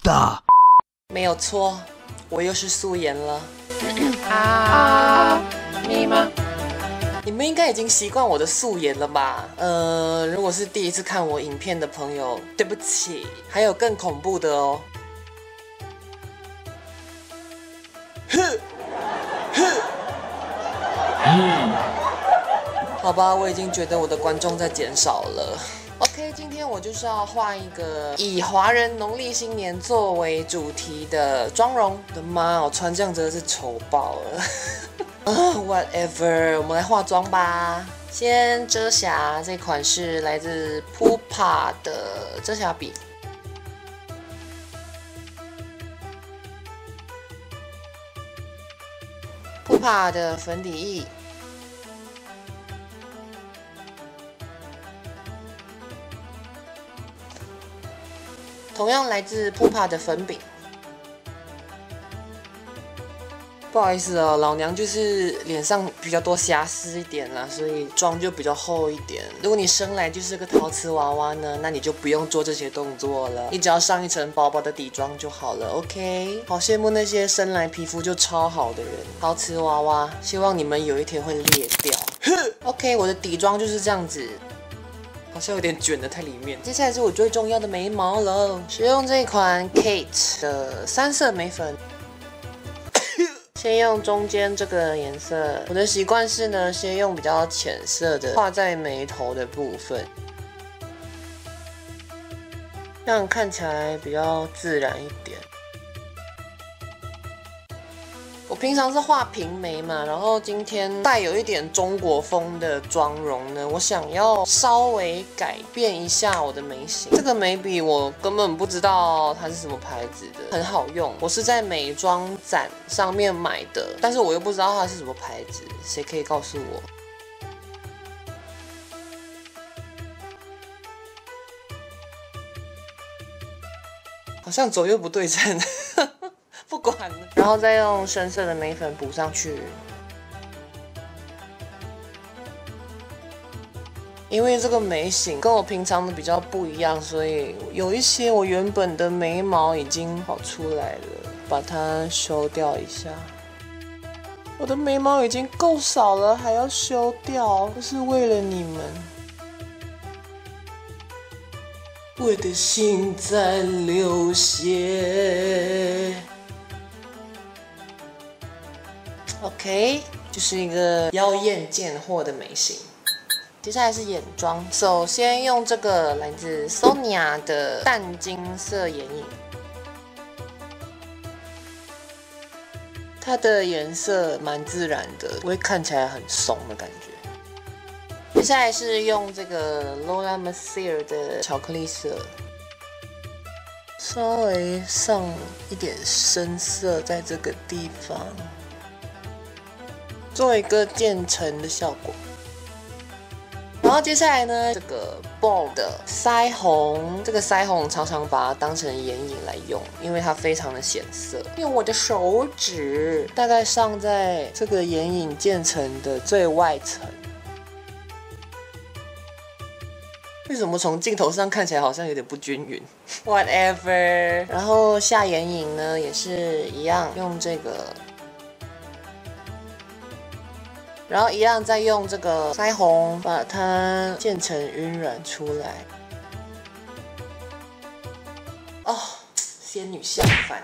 的。 没有错，我又是素颜了。 你吗？ 你们应该已经习惯我的素颜了吧？如果是第一次看我影片的朋友，对不起，还有更恐怖的哦。好吧，我已经觉得我的观众在减少了。OK， 今天我就是要画一个以华人农历新年作为主题的妆容。我的妈，我穿这样真的是丑爆了。Whatever， 我们来化妆吧。先遮瑕，这款是来自 Pupa 的遮瑕笔。Pupa 的粉底液。同样来自 Pupa 的粉饼。不好意思哦，老娘就是脸上比较多瑕疵一点啦，所以妆就比较厚一点。如果你生来就是个陶瓷娃娃呢，那你就不用做这些动作了，你只要上一层薄薄的底妆就好了。OK， 好羡慕那些生来皮肤就超好的人，陶瓷娃娃，希望你们有一天会裂掉。OK， 我的底妆就是这样子。好像有点卷的太里面。接下来是我最重要的眉毛了，使用这款 Kate 的3色眉粉。先用中间这个颜色，我的习惯是呢，先用比较浅色的画在眉头的部分，这样看起来比较自然一点。我平常是画平眉嘛，然后今天带有一点中国风的妆容呢，我想要稍微改变一下我的眉形。这个眉笔我根本不知道它是什么牌子的，很好用。我是在美妆展上面买的，但是我又不知道它是什么牌子，谁可以告诉我？好像左右不对称。不管了，然后再用深色的眉粉补上去。因为这个眉形跟我平常的比较不一样，所以有一些我原本的眉毛已经跑出来了，把它修掉一下。我的眉毛已经够少了，还要修掉，不是为了你们。我的心在流血。OK， 就是一个妖艳贱货的眉形。接下来是眼妆，首先用这个来自 Sonia 的淡金色眼影，它的颜色蛮自然的，不会看起来很怂的感觉。接下来是用这个 Laura Mercier 的巧克力色，稍微上一点深色在这个地方。做一个渐层的效果，然后接下来呢，这个 BOLD 的腮红，这个腮红常常把它当成眼影来用，因为它非常的显色。用我的手指大概上在这个眼影渐层的最外层。为什么从镜头上看起来好像有点不均匀 ？Whatever。然后下眼影呢也是一样，用这个。然后一样再用这个腮红把它渐层晕染出来。哦，仙女下凡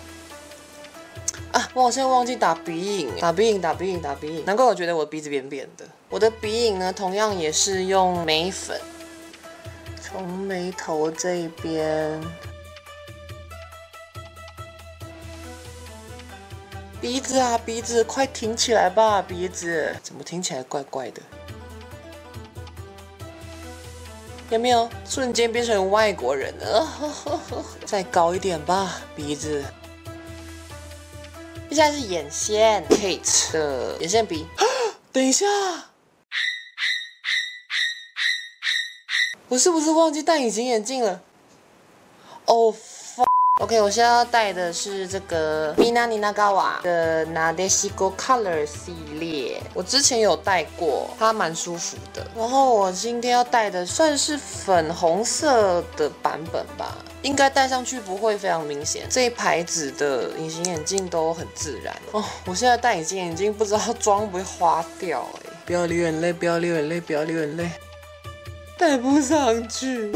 啊！我好像忘记打鼻影，打鼻影。难怪我觉得我的鼻子扁扁的。我的鼻影呢，同样也是用眉粉，从眉头这一边。鼻子啊，鼻子，快挺起来吧，鼻子，怎么听起来怪怪的？有没有瞬间变成外国人了？再高一点吧，鼻子。接下来是眼线 ，Kate 的眼线笔。等一下，我是不是忘记戴隐形眼镜了？哦， OK， 我现在要戴的是这个 Mina Ninagawa 的 Nadeshiko Color 系列，我之前有戴过，它蛮舒服的。然后我今天要戴的算是粉红色的版本吧，应该戴上去不会非常明显。这一牌子的隐形眼镜都很自然哦。我现在戴隐形眼镜，不知道妆会不会花掉哎。不要流眼泪，不要流眼泪，不要流眼泪，戴不上去。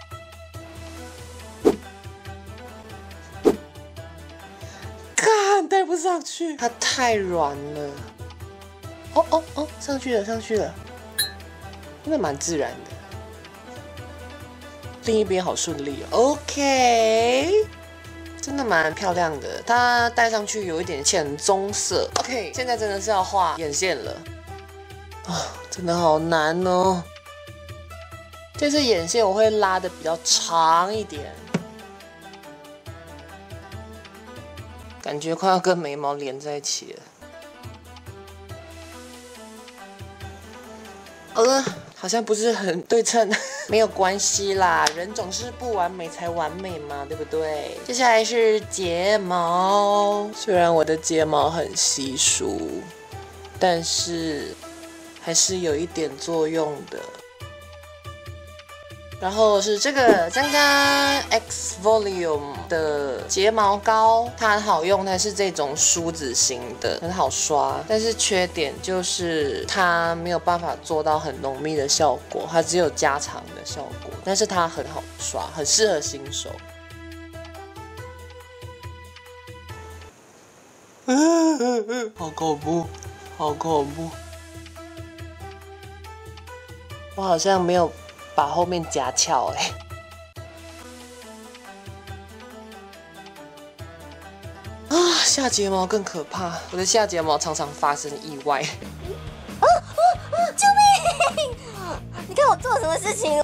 戴不上去，它太软了。哦，上去了，上去了，真的蛮自然的。另一边好顺利哦。OK， 真的蛮漂亮的。它戴上去有一点浅棕色。OK， 现在真的是要画眼线了。真的好难哦。这次眼线我会拉的比较长一点。感觉快要跟眉毛连在一起了。好了，好像不是很对称，没有关系啦，人总是不完美才完美嘛，对不对？接下来是睫毛，虽然我的睫毛很稀疏，但是还是有一点作用的。然后是这个江江 X Volume 的睫毛膏，它很好用，它是这种梳子型的，很好刷。但是缺点就是它没有办法做到很浓密的效果，它只有加长的效果。但是它很好刷，很适合新手。好恐怖，好恐怖！我好像没有把后面夹翘哎。下睫毛更可怕，我的下睫毛常常发生意外。 救命！你看我做了什么事情？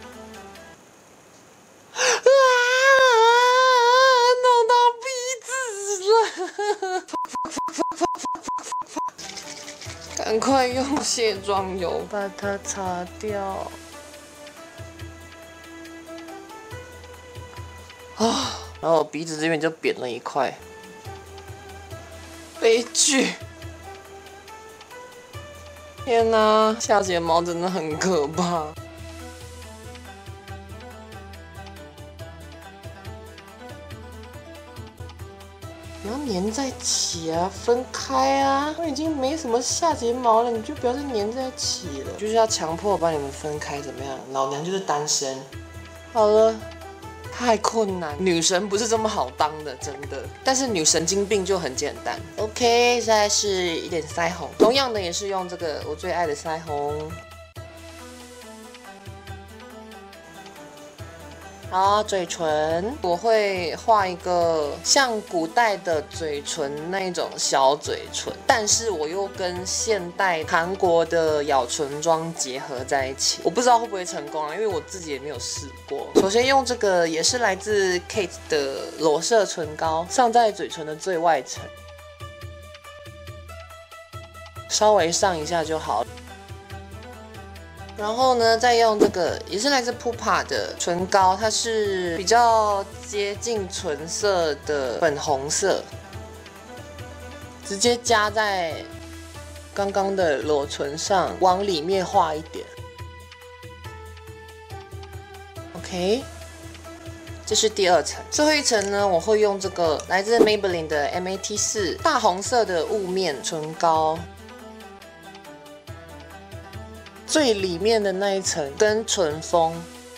弄到鼻子了！赶快用卸妆油把它擦掉。然后我鼻子这边就扁了一块。悲剧！天哪，下睫毛真的很可怕。不要粘在一起啊，分开啊！我已经没什么下睫毛了，你就不要再粘在一起了。就是要强迫把你们分开，怎么样？老娘就是单身。好了。太困难，女神不是这么好当的，真的。但是女神经病就很简单。OK， 现在是一点腮红，同样的也是用这个我最爱的腮红。好，嘴唇我会画一个像古代的嘴唇那一种小嘴唇，但是我又跟现代韩国的咬唇妆结合在一起，我不知道会不会成功啊，因为我自己也没有试过。首先用这个也是来自 Kate 的裸色唇膏，上在嘴唇的最外层，稍微上一下就好。然后呢，再用这个也是来自 Pupa 的唇膏，它是比较接近唇色的粉红色，直接加在刚刚的裸唇上，往里面画一点。OK， 这是第二层。最后一层呢，我会用这个来自 Maybelline 的 MAT4 大红色的雾面唇膏。最里面的那一层跟唇峰，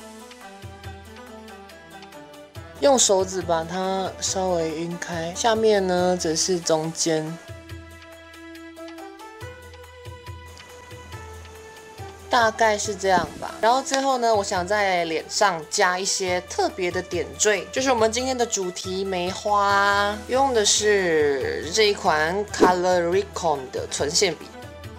用手指把它稍微晕开，下面呢则是中间，大概是这样吧。然后最后呢，我想在脸上加一些特别的点缀，就是我们今天的主题梅花，用的是这一款 Coloricon 的唇线笔。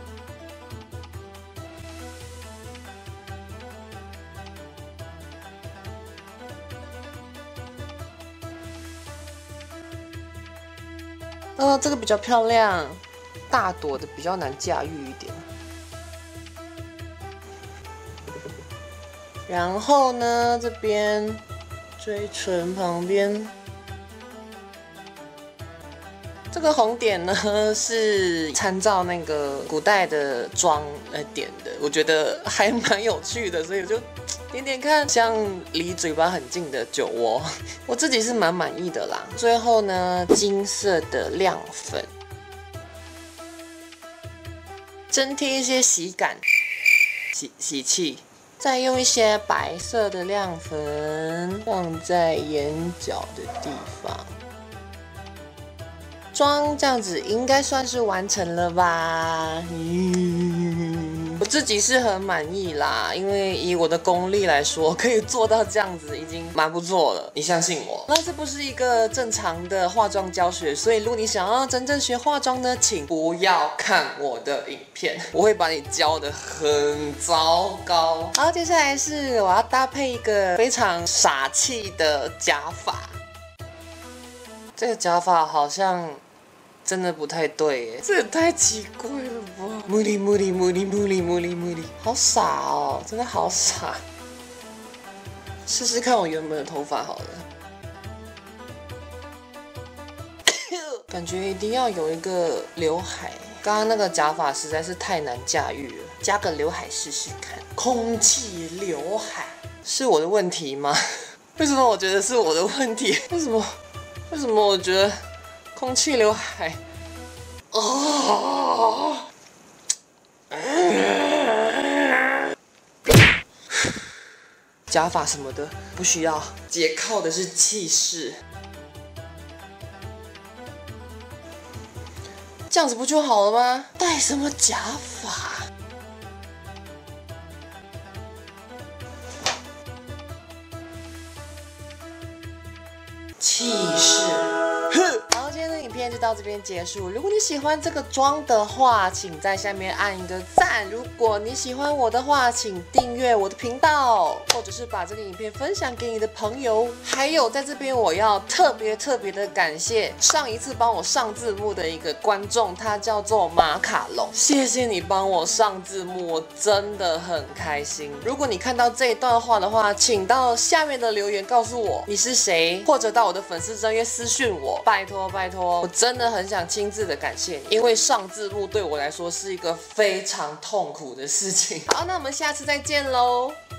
这个比较漂亮，大朵的比较难驾驭一点。然后呢，这边嘴唇旁边这个红点呢是参照那个古代的妆来点的，我觉得还蛮有趣的，所以我就点点看，像离嘴巴很近的酒窝，我自己是蛮满意的啦。最后呢，金色的亮粉，增添一些喜感、喜气。再用一些白色的亮粉放在眼角的地方。妆这样子应该算是完成了吧？我自己是很满意啦，因为以我的功力来说，可以做到这样子已经蛮不错了。你相信我。那这不是一个正常的化妆教学，所以如果你想要真正学化妆呢，请不要看我的影片，我会把你教得很糟糕。好，接下来是我要搭配一个非常傻气的假发。这个假发好像真的不太对耶，这也太奇怪了吧！木里，好傻哦，真的好傻。试试看我原本的头发好了，感觉一定要有一个刘海。刚刚那个假发实在是太难驾驭了，加个刘海试试看。空气刘海是我的问题吗？为什么我觉得是我的问题？为什么我觉得空气刘海？哦，假发什么的不需要，姐靠的是气势。这样子不就好了吗？戴什么假发？气势。好，今天的影片就到这边结束。如果你喜欢这个妆的话，请在下面按一个赞。如果你喜欢我的话，请订阅我的频道，或者是把这个影片分享给你的朋友。还有，在这边我要特别的感谢上一次帮我上字幕的一个观众，他叫做马卡龙。谢谢你帮我上字幕，我真的很开心。如果你看到这一段话的话，请到下面的留言告诉我你是谁，或者到我的粉丝专页私讯我。拜托，我真的很想亲自的感谢你，因为上字幕对我来说是一个非常痛苦的事情。好，那我们下次再见喽。